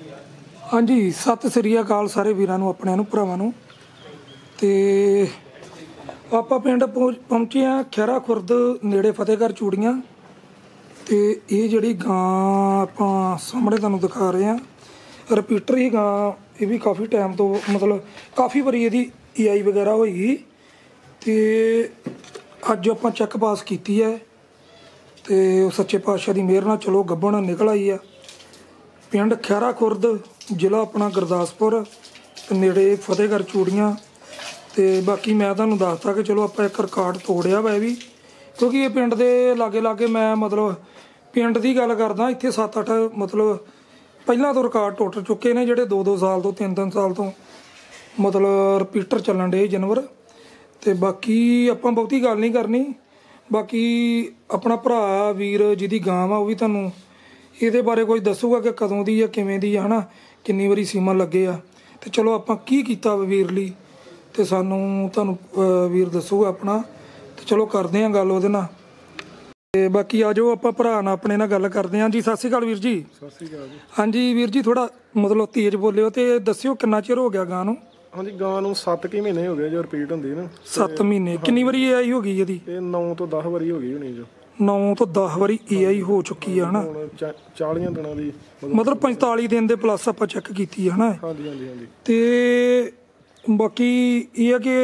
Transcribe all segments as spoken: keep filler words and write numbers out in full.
हाँ जी, सत श्री अकाल सारे वीरां नूं अपणिआं नूं भरावां नूं। ते आपां पिंड पहुंचे हाँ खैरा खुरद नेड़े फतेहगढ़ चूड़ियां। ते ये जिहड़ी गां आपां सामणे तुहानूं दिखा रहे हैं, रिपीटर ही गां। ये भी काफ़ी टाइम तो मतलब काफ़ी वारी इहदी ई आई वगैरह होई। ते अज आपां चैक पास कीती है ते सच्चे पातशाह की मेहर नाल चलो गब्बण निकल आई है। पिंड खैरा खुरद जिला अपना गुरदासपुर नेड़े फतेहगढ़ चूड़ियां। तो बाकी मैं तुहानूं दसता कि चलो आपां एक रिकॉर्ड तोड़िया वा भी, क्योंकि ये पिंड दे लागे लागे मैं मतलब पिंड की गल करदा, इत्थे सत्त अठ मतलब पहलां तो रिकॉर्ड टुट चुके ने, जिहड़े दो दो साल तो तीन तीन साल तो मतलब रिपीटर चलन डे जानवर। तो बाकी आपां बहुती गल नहीं करनी। बाकी अपना भरा वीर जिहदी गां वा वो भी तुहानूं ਇਹਦੇ बारे कुछ दसूगा कि कदों दी है किवें दी है ना, किन्नी वारी सीमा लगे आ। तो चलो आपां की कीता वीर लई ते सानूं तुहानूं वीर दसूगा अपना। तो चलो करदे आं गल ਉਹਦੇ ਨਾਲ। ਤੇ बाकी आ जाओ आपां भरा नाल अपने नाल गल करदे आं जी। सत श्री अकाल वीर जी। सत श्री अकाल जी। हाँ जी वीर जी, थोड़ा मतलब तेज बोलिओ ते दस्सिओ किन्ना चिर हो गया गां नूं। हाँ जी, गां नूं सत्त कि महीने हो गए जो रिपीट हुंदी ना। सत्त महीने किन्नी वारी आई हो गई ਇਹਦੀ? ਇਹ नौ तो दस वारी हो गई होनी जो। नौ तो दस वारी ए आई हो चुकी है ना, चालीस दिनों की मतलब पैंताली दिन दे प्लस आपां चैक कीती है ना। हाँ जी हाँ जी हाँ जी। ते बाकी ये है कि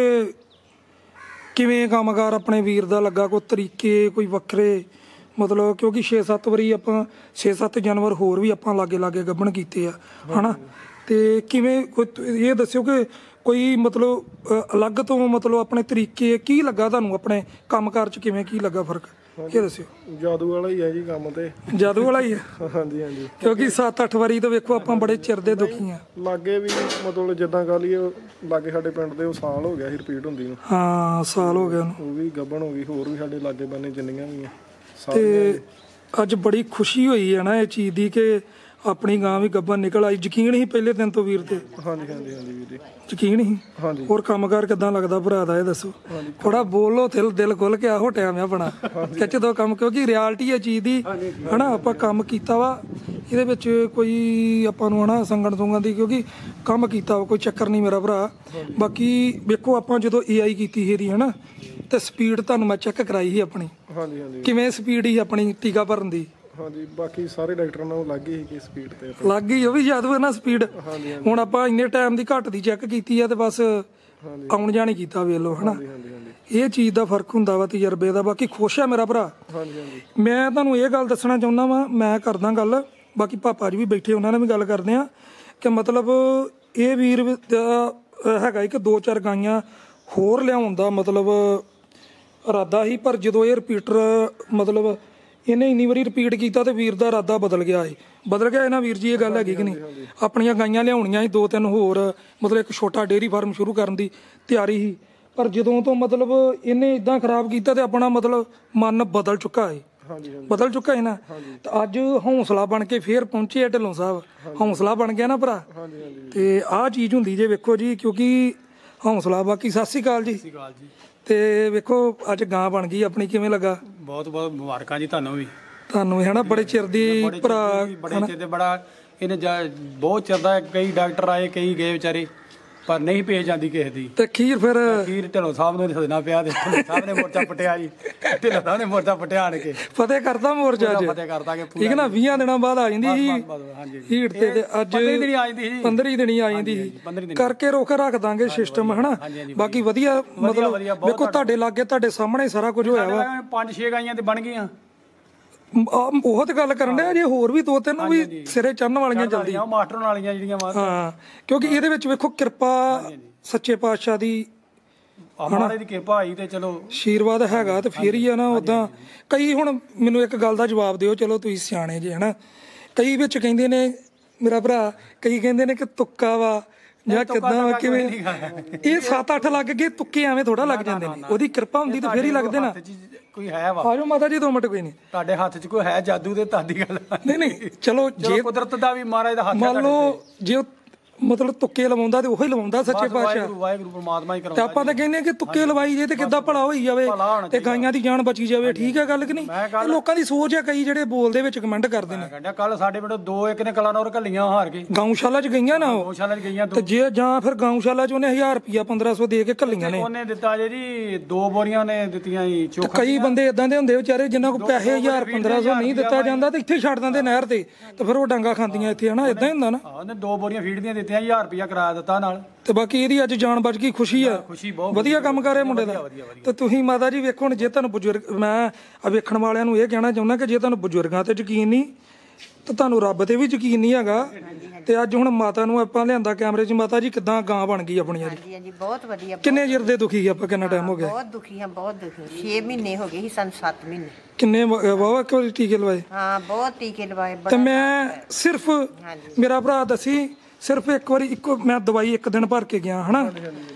किवें कामगार अपने वीर दा लगा, कोई तरीके कोई वक्रे मतलब, क्योंकि छे सत्त वारी आपां छे सत्त जानवर होर भी आपां लागे लागे गब्बण कीते आ है ना। ते किवें कोई ये दस्सिओ कि कोई मतलब अलग तो मतलब अपने तरीके की लगा तुहानूं, अपने कामकार च किवें की लगा फर्क ये दस्सिओ। जादू वाला ही है जी काम ते। जादू वाला ही है। हाँ जी हाँ जी। क्योंकि सत्त अठ वारी तो वेखो आपां बड़े चिर दे दुखी हैं। लागे भी मतलब जिद्दां कह लईए लागे साडे पिंड दे साल हो गया सी रिपीट हुंदी नूं। हाँ साल हो गया वो भी गब्बण हो गई, होर भी साडे लागे बन्ने जिन्नियां भी हैं। ते अज बड़ी खुशी हुई है ना इस चीज़ की कि अपनी गां भी गब्बन निकल आई। यकीन ही पहले दिन तो वीर ते? हाँ जी हाँ जी हाँ जी वीर जी यकीन ही। हाँ जी। और कामगार किदां लगदा भरा दा, ये दसो थोड़ा बोलो, दिल दिल खुल के आहो टाइम है अपना खिच दो काम, क्योंकि रियालटी है चीज़ की है ना। आपां काम कीता वा, ਇਹਦੇ ਵਿੱਚ कोई आपां नूं है ना संगण सुंगण दी, क्योंकि काम कीता वा, कोई चक्कर नहीं मेरा भरा। बाकी वेखो आपां जदों ए आई कीती ही है ना, तो स्पीड तुहानूं मैं चैक कराई ही अपनी। हाँ जी हाँ जी। किवें स्पीड ही अपनी टीका भरन दी? हाँ जी, बाकी सारे डॉक्टਰਾਂ ਨੂੰ ਲੱਗ ਗਈ ਕਿ ਸਪੀਡ ਤੇ ਲੱਗ ਗਈ, ਉਹ ਵੀ ਜਾਦੂ ਹੈ ਨਾ ਸਪੀਡ। ਹੁਣ ਆਪਾਂ ਇੰਨੇ ਟਾਈਮ ਦੀ ਘੱਟ ਦੀ ਚੈੱਕ ਕੀਤੀ ਆ ਤੇ ਬਸ ਆਉਣ ਜਾਣੀ ਕੀਤਾ ਵੇਖ ਲਓ ਹਨਾ। ਇਹ ਚੀਜ਼ ਦਾ ਫਰਕ ਹੁੰਦਾ ਵਾ ਤਜਰਬੇ ਦਾ। ਬਾਕੀ ਖੁਸ਼ ਆ ਮੇਰਾ ਭਰਾ। ਮੈਂ ਤੁਹਾਨੂੰ ਇਹ ਗੱਲ ਦੱਸਣਾ ਚਾਹੁੰਦਾ ਵਾ, ਮੈਂ ਕਰਦਾ ਗੱਲ, ਬਾਕੀ ਪਾਪਾ ਜੀ ਵੀ ਬੈਠੇ ਉਹਨਾਂ ਨਾਲ ਵੀ ਗੱਲ ਕਰਦੇ ਆ ਕਿ ਮਤਲਬ ਇਹ ਵੀਰ ਦਾ ਹੈਗਾ ਕਿ ਦੋ ਚਾਰ ਗਾਈਆਂ ਹੋਰ ਲਿਆਉਣ ਦਾ ਮਤਲਬ ਇਰਾਦਾ ਸੀ, ਪਰ ਜਦੋਂ ਇਹ ਰਿਪੀਟਰ ਮਤਲਬ ਇਹਨੇ ਇੰਨੀ ਵਾਰੀ ਰਿਪੀਟ ਕੀਤਾ ਤੇ ਵੀਰ ਦਾ ਇਰਾਦਾ ਬਦਲ ਗਿਆ ਹੈ। ਬਦਲ ਗਿਆ ਇਹਨਾਂ ਵੀਰ ਜੀ, ਇਹ ਗੱਲ ਹੈਗੀ ਕਿ ਨਹੀਂ? ਆਪਣੀਆਂ ਗਾਈਆਂ ਲਿਆਉਣੀਆਂ ਸੀ ਦੋ ਤਿੰਨ ਹੋਰ, ਮਤਲਬ ਇੱਕ ਛੋਟਾ ਡੇਅਰੀ ਫਾਰਮ ਸ਼ੁਰੂ ਕਰਨ ਦੀ ਤਿਆਰੀ ਸੀ, ਪਰ ਜਦੋਂ ਤੋਂ ਮਤਲਬ ਇਹਨੇ ਇਦਾਂ ਖਰਾਬ ਕੀਤਾ ਤੇ ਆਪਣਾ ਮਤਲਬ ਮਨ ਬਦਲ ਚੁੱਕਾ ਹੈ। ਬਦਲ ਚੁੱਕਾ ਹੈ ਨਾ। ਤੇ ਅੱਜ ਹੌਸਲਾ ਬਣ ਕੇ ਫੇਰ ਪਹੁੰਚੇ ਆ ਢਿੱਲੋਂ ਸਾਹਿਬ, ਹੌਸਲਾ ਬਣ ਗਿਆ ਨਾ ਭਰਾ। ਤੇ ਆਹ ਚੀਜ਼ ਹੁੰਦੀ ਜੇ ਵੇਖੋ ਜੀ, ਕਿਉਂਕਿ ਹੌਸਲਾ। ਬਾਕੀ ਸਤਿ ਸ਼੍ਰੀ ਅਕਾਲ ਜੀ। ਤੇ ਵੇਖੋ ਅੱਜ ਗਾਂ ਬਣ ਗਈ ਆਪਣੀ, ਕਿਵੇਂ ਲੱਗਾ? ਬਹੁਤ ਬਹੁਤ ਮੁਬਾਰਕਾਂ ਜੀ ਤੁਹਾਨੂੰ ਵੀ। ਤੁਹਾਨੂੰ ਵੀ ਹੈ ਨਾ, ਬੜੇ ਚਿਰ ਦੀ ਭਰਾ, ਬੜੇ ਚਿਰ ਦੇ ਬੜਾ ਇਹਨੇ ਬਹੁਤ ਚਿਰ ਦਾ, ਕਈ ਡਾਕਟਰ ਆਏ ਕਈ ਗਏ ਵਿਚਾਰੇ, ਪਰ ਨਹੀਂ ਭੇਜ ਜਾਂਦੀ ਕਿਸੇ ਦੀ। ਤੇ ਖੀਰ ਫਿਰ ਖੀਰ ਢਿੱਲੋਂ ਸਾਹਿਬ ਨੂੰ ਸਦਨਾ ਪਿਆ ਤੇ ਸਾਹਿਬ ਨੇ ਮੋਰਚਾ ਪਟਿਆ ਜੀ। ਢਿੱਲੋਂ ਸਾਹਿਬ ਨੇ ਮੋਰਚਾ ਪਟਿਆ ਆਣ ਕੇ ਫਤਿਹ ਕਰਦਾ ਮੋਰਚਾ ਅੱਜ। ਫਤਿਹ ਕਰਦਾ ਕਿ ਠੀਕ ਨਾ, ਵੀਹਾਂ ਦਿਨਾਂ ਬਾਅਦ ਆ ਜਾਂਦੀ ਸੀ ਹੀਟ ਤੇ, ਤੇ ਅੱਜ ਪੰਦਰਾਂ ਦਿਨ ਆ ਜਾਂਦੀ ਸੀ। ਪੰਦਰਾਂ ਦਿਨ ਆ ਜਾਂਦੀ ਸੀ। ਕਰਕੇ ਰੋਕ ਰੱਖ ਦਾਂਗੇ ਸਿਸਟਮ ਹੈ ਨਾ। ਬਾਕੀ ਵਧੀਆ, ਮਤਲਬ ਵੇਖੋ ਤੁਹਾਡੇ ਲਾਗੇ ਤੁਹਾਡੇ ਸਾਹਮਣੇ ਸਾਰਾ ਕੁਝ ਹੋਇਆ ਵਾ। ਪੰਜ ਛੇ ਗਾਈਆਂ ਤੇ ਬਣ ਗਈਆਂ। ਉਹ ਤੇ ਗੱਲ ਕਰਨ ਡਿਆ, ਜੇ ਹੋਰ ਵੀ ਦੋ ਤਿੰਨ ਵੀ ਸਿਰੇ ਚੜਨ ਵਾਲੀਆਂ ਜਲਦੀ ਮਾਸਟਰ ਵਾਲੀਆਂ ਜਿਹੜੀਆਂ। ਹਾਂ, ਕਿਉਂਕਿ ਇਹਦੇ ਵਿੱਚ ਵੇਖੋ ਕਿਰਪਾ ਸੱਚੇ ਪਾਤਸ਼ਾਹ ਦੀ, ਮਹਾਰਾਜ ਦੀ ਕਿਰਪਾ ਆਈ ਤੇ ਚਲੋ ਆਸ਼ੀਰਵਾਦ ਹੈਗਾ ਤੇ ਫੇਰ ਹੀ ਆ ਨਾ। ਉਦਾਂ ਕਈ, ਹੁਣ ਮੈਨੂੰ ਇੱਕ ਗੱਲ ਦਾ ਜਵਾਬ ਦਿਓ, ਚਲੋ ਤੁਸੀਂ ਸਿਆਣੇ ਜੇ ਹਨਾ, ਕਈ ਵਿੱਚ ਕਹਿੰਦੇ ਨੇ ਮੇਰਾ ਭਰਾ, ਕਈ ਕਹਿੰਦੇ ਨੇ ਕਿ ਤੁੱਕਾ ਵਾ ਜਾਂ ਕਿੱਦਾਂ ਕਿਵੇਂ। ਇਹ ਸੱਤ ਅੱਠ ਲੱਗ ਗਏ ਤੁੱਕੇ ਐਵੇਂ ਥੋੜਾ ਲੱਗ ਜਾਂਦੇ ਨੇ, ਉਹਦੀ ਕਿਰਪਾ ਹੁੰਦੀ ਤਾਂ ਫੇਰ ਹੀ ਲੱਗਦੇ ਨਾ। ਕੋਈ ਹੈ ਵਾ? ਆਜੋ ਮਾਤਾ ਜੀ ਦੋ ਮਿੰਟ। ਕੋਈ ਨਹੀਂ, ਤੁਹਾਡੇ ਹੱਥ 'ਚ ਕੋਈ ਹੈ ਜਾਦੂ? ਤੇ ਤੁਹਾਡੀ ਗੱਲ ਨਹੀਂ ਨਹੀਂ, ਚਲੋ ਜੇ ਕੁਦਰਤ ਦਾ ਵੀ ਮਹਾਰਾਜ ਦਾ ਹੱਥ, ਮੰਨ ਲਓ ਜੇ ਮਤਲਬ ਤੁੱਕੇ ਲਵਾਉਂਦਾ ਤੇ ਉਹੀ ਲਵਾਉਂਦਾ ਸੱਚੇ ਪਾਤਸ਼ਾਹ। ਵਾਹਿਗੁਰੂ ਵਾਹਿਗੁਰੂ ਪਰਮਾਤਮਾ ਹੀ ਤੇ ਕਰਾਉਂਦਾ। ਆਪਾਂ ਤਾਂ ਕਹਿੰਦੇ ਆ ਕਿ ਤੁੱਕੇ ਲਵਾਈ ਜੇ ਤੇ ਕਿੱਦਾਂ ਭਲਾ ਹੋਈ ਜਾਵੇ ਤੇ ਗਾਈਆਂ ਦੀ ਜਾਨ ਬਚੀ ਜਾਵੇ। ਠੀਕ ਹੈ ਗੱਲ ਕਿ ਨਹੀਂ? ਇਹ ਲੋਕਾਂ ਦੀ ਸੋਚ ਹੈ, ਕਈ ਜਿਹੜੇ ਬੋਲਦੇ ਵਿੱਚ ਕਮੈਂਟ ਕਰਦੇ ਨੇ। ਕਹਿੰਦਾ ਕੱਲ ਸਾਡੇ ਪਿੰਡ ਦੋ ਇੱਕ ਨੇ ਕਲਾਨੌਰ ਘੱਲੀਆਂ ਹਾਰ ਕੇ ਗਊਸ਼ਾਲਾ 'ਚ ਗਈਆਂ ਨਾ ਉਹ, ਗਊਸ਼ਾਲਾ 'ਚ ਗਈਆਂ ਤੇ ਦੋ। ਜੇ ਜਾਂ ਫਿਰ ਗਊਸ਼ਾਲਾ 'ਚ ਉਹਨੇ ਹਜ਼ਾਰ ਰੁਪਿਆ ਪੰਦਰਾਂ ਸੌ ਦੇ ਕੇ ਘੱਲੀਆਂ ਨੇ। ਉਹਨੇ ਦਿੱਤਾ ਜੇ ਜੀ ਦੋ ਬੋਰੀਆਂ ਨੇ ਦਿੱਤੀਆਂ ਜੀ ਚੋਖਾ। ਕਈ ਬੰਦੇ ਇਦਾਂ ਦੇ ਹੁੰਦੇ ਵਿਚਾਰੇ ਜਿਨ੍ਹਾਂ ਕੋਲ ਪੈਸੇ ਹਜ਼ਾਰ ਪੰਦਰਾਂ ਸੌ ਨਹੀਂ ਦਿੱਤਾ ਜਾਂਦਾ ਤੇ ਇੱਥੇ ਛੱਡ ਦਿੰਦੇ ਨਹਿਰ ਤੇ, ਤੇ ਫਿਰ ਉਹ ਡਾਂਗਾ ਖਾਂਦੀਆਂ ਇੱਥੇ ਹਨਾ। ਇਦਾਂ ਹੀ ਹੁੰਦਾ ਨਾ। ਉਹਨੇ ਦੋ ਬੋਰੀਆਂ ਫੀਡ ਦੀਆਂ ਦਿੱਤੀਆਂ, ਹਜ਼ਾਰ ਰੁਪਇਆ ਕਿਰਾਇਆ ਦਿੱਤਾ ਨਾਲ। ਤੇ ਬਾਕੀ ਇਹਦੀ ਅੱਜ ਜਾਨ ਬਚ ਗਈ, ਖੁਸ਼ੀ ਆ। ਖੁਸ਼ੀ ਬਹੁਤ ਵਧੀਆ ਕੰਮ ਕਰ ਰਿਹਾ ਮੁੰਡੇ ਦਾ। ਤੇ ਤੁਸੀਂ ਮਾਤਾ ਜੀ ਵੇਖੋ ਹੁਣ, ਜੇ ਤੁਹਾਨੂੰ ਬਜ਼ੁਰਗ, ਮੈਂ ਆ ਵੇਖਣ ਵਾਲਿਆਂ ਨੂੰ ਇਹ ਕਹਿਣਾ ਚਾਹੁੰਦਾ ਕਿ ਜੇ ਤੁਹਾਨੂੰ ਬਜ਼ੁਰਗਾਂ ਤੇ ਯਕੀਨ ਨਹੀਂ ਤੇ ਤੁਹਾਨੂੰ ਰੱਬ ਤੇ ਵੀ ਯਕੀਨ ਨਹੀਂ ਹੈਗਾ। ਤੇ ਅੱਜ ਹੁਣ ਮਾਤਾ ਨੂੰ ਆਪਾਂ ਲਿਆਂਦਾ ਕੈਮਰੇ 'ਚ। ਮਾਤਾ ਜੀ ਕਿੱਦਾਂ ਗਾਂ ਬਣ ਗਈ ਆਪਣੀ? ਅੱਜ ਹਾਂਜੀ ਹਾਂਜੀ ਬਹੁਤ ਵਧੀਆ। ਕਿੰਨੇ ਚਿਰ ਦੇ ਦੁਖੀ ਆਪਾਂ? ਕਿੰਨਾ ਟਾਈਮ ਹੋ ਗਿਆ? ਬਹੁਤ ਦੁਖੀ ਹਾਂ, ਬਹੁਤ ਦੁਖੀ। ਛੇ ਮਹੀਨੇ ਹੋ ਗਏ ਸੀ ਸਾਨੂੰ, ਸੱਤ ਮਹੀਨੇ। ਕਿੰਨੇ ਵਾਵਾ ਕਿਉਂ ਟੀਕੇ ਲਵਾਏ? ਹਾਂ ਬਹੁਤ ਟੀਕੇ ਲਵਾਏ। ਤੇ ਮੈਂ ਸਿਰਫ, ਮੇਰਾ ਭਰਾ ਦੱਸੀ, ਸਿਰਫ ਇੱਕ ਵਾਰੀ ਇੱਕੋ ਮੈਂ ਦਵਾਈ ਇੱਕ ਦਿਨ ਭਰ ਕੇ ਗਿਆ ਹਨਾ,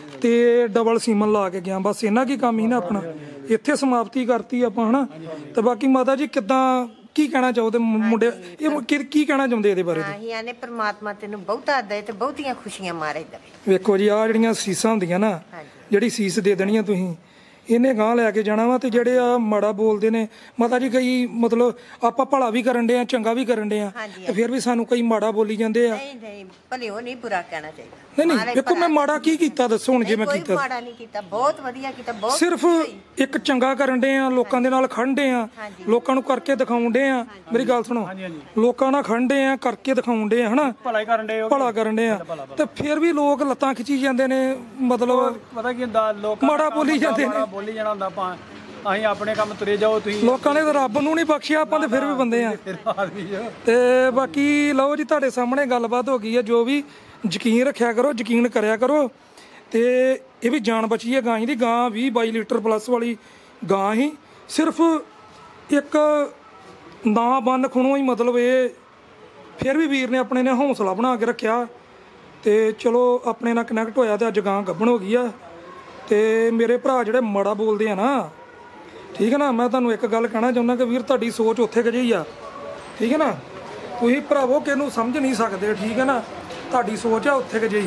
ਤੇ ਡਬਲ ਸੀਮਨ ਲਾ ਕੇ ਗਿਆ। ਬਸ ਇਹਨਾਂ ਕੀ ਕੰਮ ਹੀ ਨਾ ਆਪਣਾ। ਇੱਥੇ ਸਮਾਪਤੀ ਕਰਤੀ ਆਪਾਂ ਹਨਾ। ਤੇ ਬਾਕੀ ਮਾਤਾ ਜੀ ਕਿੱਦਾਂ, ਕੀ ਕਹਿਣਾ ਚਾਹੋਦੇ ਮੁੰਡੇ, ਇਹ ਕੀ ਕੀ ਕਹਿਣਾ ਚਾਹੁੰਦੇ ਇਹਦੇ ਬਾਰੇ? ਅਸੀਂ ਆਨੇ ਪ੍ਰਮਾਤਮਾ ਤੈਨੂੰ ਬਹੁਤਾ ਦੇ ਤੇ ਬਹੁਤੀਆਂ ਖੁਸ਼ੀਆਂ ਮਾਰੇ ਦੇਵੇ। ਵੇਖੋ ਜੀ, ਆਹ ਜਿਹੜੀਆਂ ਸੀਸਾਂ ਹੁੰਦੀਆਂ ਨਾ, ਜਿਹੜੀ ਸੀਸ ਦੇ ਦੇਣੀਆਂ ਤੁਸੀਂ, ਇਹਨੇ ਗਾਂ ਲੈ ਕੇ ਜਾਣਾ ਵਾ। ਤੇ ਜਿਹੜੇ ਆ ਮਾੜਾ ਬੋਲਦੇ ਨੇ ਮਾਤਾ ਜੀ, ਕਈ ਮਤਲਬ ਆਪਾਂ ਭਲਾ ਵੀ ਕਰਨ ਦੇ ਆ, ਚੰਗਾ ਵੀ ਕਰਨ ਦੇ ਆ, ਤੇ ਫਿਰ ਵੀ ਸਾਨੂੰ ਕਈ ਮਾੜਾ ਬੋਲੀ ਜਾਂਦੇ ਆ। ਨਹੀਂ ਨਹੀਂ, ਭਲੇ ਉਹ ਨਹੀਂ ਬੁਰਾ ਕਹਿਣਾ ਚਾਹੀਦਾ। ਨਹੀਂ ਨਹੀਂ, ਵੇਖੋ ਮੈਂ ਮਾੜਾ ਕੀ ਕੀਤਾ ਦੱਸੋ ਹੁਣ? ਜੇ ਮੈਂ ਕੋਈ ਕੀਤਾ, ਮਾੜਾ ਨਹੀਂ ਕੀਤਾ, ਬਹੁਤ ਵਧੀਆ ਕੀਤਾ। ਬਹੁਤ ਸਿਰਫ ਇੱਕ ਚੰਗਾ ਕਰਨ ਦੇ ਆ, ਲੋਕਾਂ ਦੇ ਨਾਲ ਖੜਦੇ ਆ, ਲੋਕਾਂ ਨੂੰ ਕਰਕੇ ਦਿਖਾਉਂਦੇ ਆ। ਮੇਰੀ ਗੱਲ ਸੁਣੋ, ਲੋਕਾਂ ਨਾਲ ਖੜਦੇ ਆ, ਕਰਕੇ ਦਿਖਾਉਂਦੇ ਆ ਹਨਾ, ਭਲਾ ਹੀ ਕਰਨ ਦੇ ਭਲਾ ਕਰਨ ਦੇ ਆ। ਤੇ ਫਿਰ ਵੀ ਲੋਕ ਲੱਤਾਂ ਖਿੱਚੀ ਜਾਂਦੇ ਨੇ, ਮਤਲਬ ਪਤਾ ਕੀ ਹੁੰਦਾ, ਲੋਕ ਮਾੜਾ ਬੋਲੀ ਜਾਂਦੇ ਨੇ। ਬੋਲੀ ਜਾਣਾ ਹੁੰਦਾ। ਆਪਾਂ ਅਸੀਂ ਆਪਣੇ ਕੰਮ ਤੁਰੇ ਜਾਓ, ਤੁਸੀਂ ਲੋਕਾਂ ਨੇ ਤਾਂ ਰੱਬ ਨੂੰ ਨਹੀਂ ਬਖਸ਼ਿਆ, ਆਪਾਂ ਤੇ ਫਿਰ ਵੀ ਬੰਦੇ ਆ। ਤੇ ਬਾਕੀ ਲਓ ਜੀ, ਤੁਹਾਡੇ ਸਾਹਮਣੇ ਗੱਲਬਾਤ ਹੋ ਗਈ ਹੈ। ਜੋ ਵੀ ਯਕੀਨ ਰੱਖਿਆ ਕਰੋ, ਯਕੀਨ ਕਰਿਆ ਕਰੋ। ਤੇ ਇਹ ਵੀ ਜਾਨ ਬਚੀ ਹੈ ਗਾਂ ਦੀ। ਗਾਂ ਵੀਹ ਬਾਈ ਲੀਟਰ ਪਲੱਸ ਵਾਲੀ ਗਾਂ ਹੀ, ਸਿਰਫ ਇੱਕ ਨਾ ਬੰਨ ਖੁਣੋ ਹੀ, ਮਤਲਬ ਇਹ ਫਿਰ ਵੀ ਵੀਰ ਨੇ ਆਪਣੇ ਨੇ ਹੌਸਲਾ ਬਣਾ ਕੇ ਰੱਖਿਆ। ਤੇ ਚਲੋ ਆਪਣੇ ਨਾਲ ਕਨੈਕਟ ਹੋਇਆ ਤੇ ਅੱਜ ਗਾਂ ਗੱਭਣ ਹੋ ਗਈ ਆ। ਤੇ ਮੇਰੇ ਭਰਾ ਜਿਹੜੇ ਮਾੜਾ ਬੋਲਦੇ ਆ ਨਾ, ਠੀਕ ਹੈ ਨਾ, ਮੈਂ ਤੁਹਾਨੂੰ ਇੱਕ ਗੱਲ ਕਹਿਣਾ ਚਾਹੁੰਦਾ ਕਿ ਵੀਰ ਤੁਹਾਡੀ ਸੋਚ ਉੱਥੇ ਕੁ ਜਿਹੀ ਆ। ਠੀਕ ਹੈ ਨਾ, ਤੁਸੀਂ ਭਰਾਵੋ ਕਿਹਨੂੰ ਸਮਝ ਨਹੀਂ ਸਕਦੇ। ਠੀਕ ਹੈ ਨਾ, ਤੁਹਾਡੀ ਸੋਚ ਆ ਉੱਥੇ ਕੁ ਜਿਹੀ।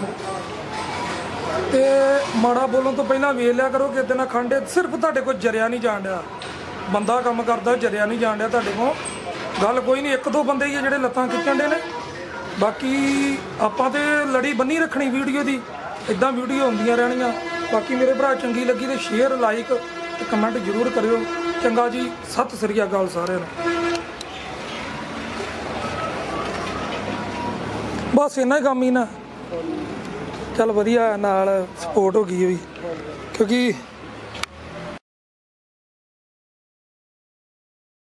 ਤੇ ਮਾੜਾ ਬੋਲਣ ਤੋਂ ਪਹਿਲਾਂ ਵੇਖ ਲਿਆ ਕਰੋ ਕਿ ਇਦਾਂ ਨਾ ਖੰਡੇ। ਸਿਰਫ ਤੁਹਾਡੇ ਕੋਲ ਜਰਿਆ ਨਹੀਂ ਜਾਣ ਡਿਆ, ਬੰਦਾ ਕੰਮ ਕਰਦਾ ਜਰਿਆ ਨਹੀਂ ਜਾਣ ਡਿਆ ਤੁਹਾਡੇ ਕੋਲ। ਗੱਲ ਕੋਈ ਨਹੀਂ, ਇੱਕ ਦੋ ਬੰਦੇ ਹੀ ਆ ਜਿਹੜੇ ਲੱਤਾਂ ਖਿੱਚਣ ਦੇ ਨੇ। ਬਾਕੀ ਆਪਾਂ ਤੇ ਲੜੀ ਬੰਨੀ ਰੱਖਣੀ ਵੀਡੀਓ ਦੀ, ਇਦਾਂ ਵੀਡੀਓ ਹੁੰਦੀਆਂ ਰਹਿਣੀਆਂ। ਬਾਕੀ ਮੇਰੇ ਭਰਾ ਚੰਗੀ ਲੱਗੀ ਤੇ ਸ਼ੇਅਰ, ਲਾਈਕ ਤੇ ਕਮੈਂਟ ਜ਼ਰੂਰ ਕਰਿਓ। ਚੰਗਾ ਜੀ, ਸਤਿ ਸ੍ਰੀ ਅਕਾਲ ਸਾਰਿਆਂ ਨੂੰ। ਬਸ ਇੰਨਾ ਹੀ ਕੰਮ ਹੀ ਨਾ। ਚੱਲ ਵਧੀਆ, ਨਾਲ ਸਪੋਰਟ ਹੋ ਗਈ ਵੀ, ਕਿਉਂਕਿ